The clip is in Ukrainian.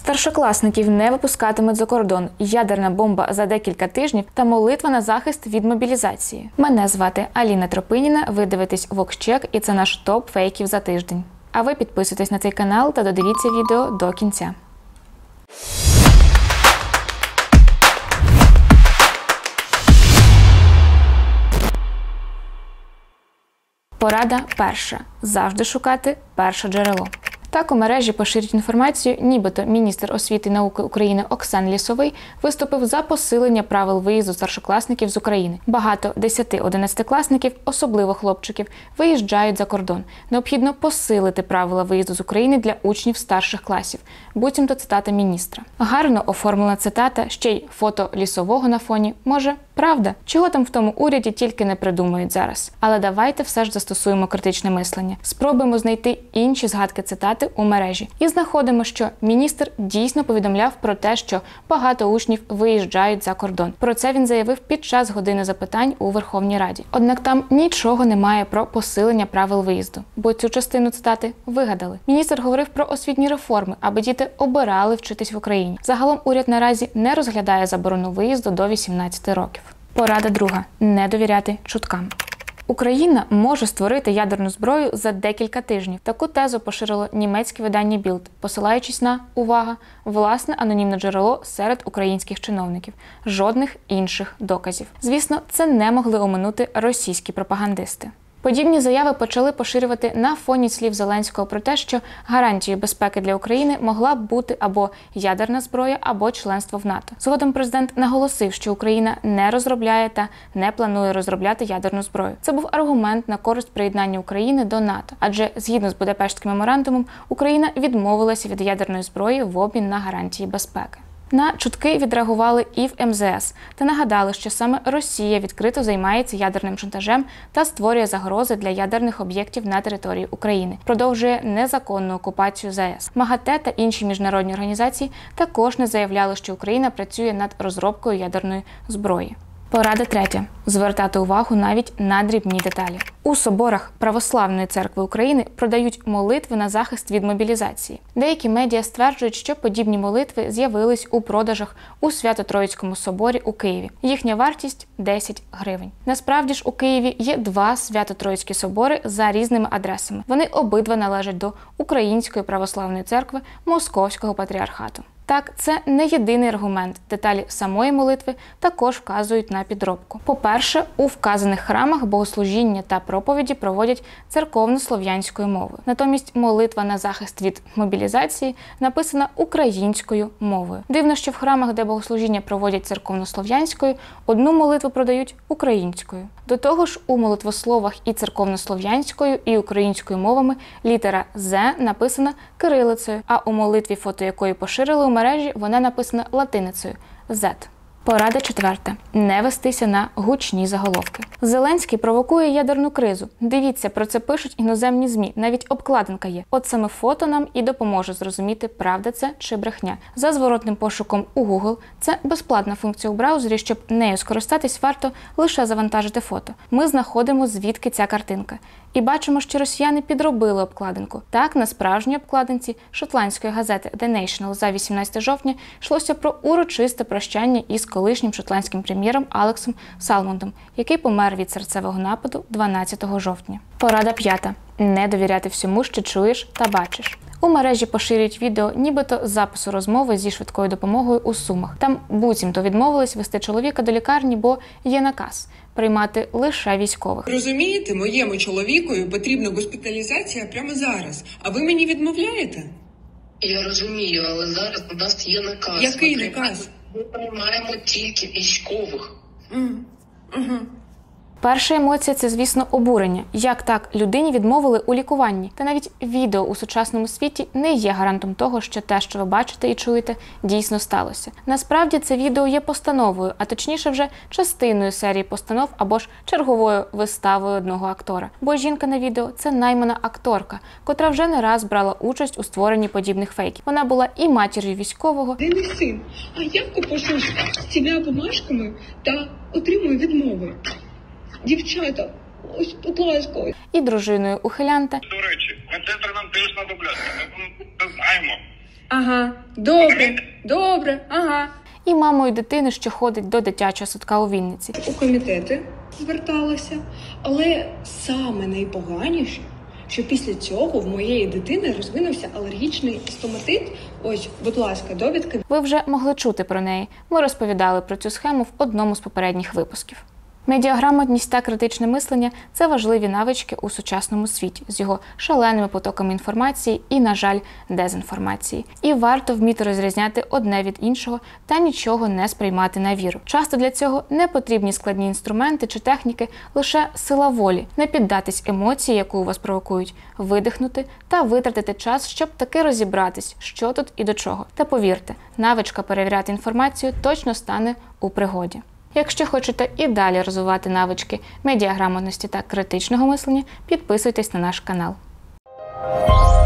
Старшокласників не випускатимуть за кордон, ядерна бомба за декілька тижнів та молитва на захист від мобілізації. Мене звати Аліна Тропиніна, ви дивитесь VoxCheck і це наш топ фейків за тиждень. А ви підписуйтесь на цей канал та додивіться відео до кінця. Порада перша. Завжди шукати перше джерело. Так у мережі поширюють інформацію, нібито міністр освіти і науки України Оксан Лісовий виступив за посилення правил виїзду старшокласників з України. Багато 10-11-класників, особливо хлопчиків, виїжджають за кордон. Необхідно посилити правила виїзду з України для учнів старших класів. Буцімто цитата міністра. Гарно оформлена цитата, ще й фото Лісового на фоні. Може, правда? Чого там в тому уряді тільки не придумають зараз. Але давайте все ж застосуємо критичне мислення. Спробуємо знайти інші згадки цитати у мережі. І знаходимо, що міністр дійсно повідомляв про те, що багато учнів виїжджають за кордон. Про це він заявив під час години запитань у Верховній Раді. Однак там нічого немає про посилення правил виїзду, бо цю частину цитати вигадали. Міністр говорив про освітні реформи, аби діти обирали вчитись в Україні. Загалом уряд наразі не розглядає заборону виїзду до 18 років. Порада друга. Не довіряти чуткам. Україна може створити ядерну зброю за декілька тижнів. Таку тезу поширило німецьке видання Bild, посилаючись на, увага, власне анонімне джерело серед українських чиновників. Жодних інших доказів. Звісно, це не могли оминути російські пропагандисти. Подібні заяви почали поширювати на фоні слів Зеленського про те, що гарантією безпеки для України могла б бути або ядерна зброя, або членство в НАТО. Згодом президент наголосив, що Україна не розробляє та не планує розробляти ядерну зброю. Це був аргумент на користь приєднання України до НАТО, адже згідно з Будапештським меморандумом Україна відмовилася від ядерної зброї в обмін на гарантії безпеки. На чутки відреагували і в МЗС та нагадали, що саме Росія відкрито займається ядерним шантажем та створює загрози для ядерних об'єктів на території України. Продовжує незаконну окупацію ЗАЕС. МАГАТЕ та інші міжнародні організації також не заявляли, що Україна працює над розробкою ядерної зброї. Порада третя. Звертати увагу навіть на дрібні деталі. У соборах Православної церкви України продають молитви на захист від мобілізації. Деякі медіа стверджують, що подібні молитви з'явились у продажах у Свято-Троїцькому соборі у Києві. Їхня вартість – 10 гривень. Насправді ж у Києві є два Свято-Троїцькі собори за різними адресами. Вони обидва належать до Української Православної церкви Московського патріархату. Так, це не єдиний аргумент. Деталі самої молитви також вказують на підробку. По-перше, у вказаних храмах богослужіння та проповіді проводять церковно-слов'янською мовою. Натомість молитва на захист від мобілізації написана українською мовою. Дивно, що в храмах, де богослужіння проводять церковно-слов'янською, одну молитву продають українською. До того ж, у молитвословах і церковно-слов'янською, і українською мовами літера «З» написана кирилицею, а у молитві, фото якої поширили у мережі, вона написана латиницею «Z». Порада четверта. Не вестися на гучні заголовки. Зеленський провокує ядерну кризу. Дивіться, про це пишуть іноземні ЗМІ. Навіть обкладинка є. От саме фото нам і допоможе зрозуміти, правда це чи брехня. За зворотним пошуком у Google – це безплатна функція у браузері, щоб нею скористатись, варто лише завантажити фото. Ми знаходимо, звідки ця картинка. І бачимо, що росіяни підробили обкладинку. Так, на справжній обкладинці шотландської газети The National за 18 жовтня йшлося про урочисте прощання із колишнім шотландським прем'єром Алексом Салмондом, який помер від серцевого нападу 12 жовтня. Порада п'ята. Не довіряти всьому, що чуєш та бачиш. У мережі поширюють відео нібито з запису розмови зі швидкою допомогою у Сумах. Там буцімто відмовились вести чоловіка до лікарні, бо є наказ приймати лише військових. Розумієте, моєму чоловікові потрібна госпіталізація прямо зараз, а ви мені відмовляєте? Я розумію, але зараз у нас є наказ. Який наказ? Ми приймаємо тільки військових. Перша емоція – це, звісно, обурення. Як так? Людині відмовили у лікуванні. Та навіть відео у сучасному світі не є гарантом того, що те, що ви бачите і чуєте, дійсно сталося. Насправді, це відео є постановою, а точніше вже частиною серії постанов або ж черговою виставою одного актора. Бо жінка на відео – це наймана акторка, котра вже не раз брала участь у створенні подібних фейків. Вона була і матір'ю військового, Ти не син, а явку пошлю з цими бумажками та отримую відмови. Дівчата, ось, будь ласка. і дружиною ухилянта, До речі, медсестри нам теж знадобляться, ми це знаємо. Ага, добре, добре, ага. І мамою дитини, що ходить до дитячого садка у Вінниці. У комітети зверталася, але саме найпоганіше, що після цього в моєї дитини розвинувся алергічний стоматит. Ось, будь ласка, довідка. Ви вже могли чути про неї. Ми розповідали про цю схему в одному з попередніх випусків. Медіаграмотність та критичне мислення – це важливі навички у сучасному світі з його шаленими потоками інформації і, на жаль, дезінформації. І варто вміти розрізняти одне від іншого та нічого не сприймати на віру. Часто для цього не потрібні складні інструменти чи техніки, лише сила волі, не піддатись емоції, яку у вас провокують, видихнути та витратити час, щоб таки розібратись, що тут і до чого. Та повірте, навичка перевіряти інформацію точно стане у пригоді. Якщо хочете і далі розвивати навички медіаграмотності та критичного мислення, підписуйтесь на наш канал.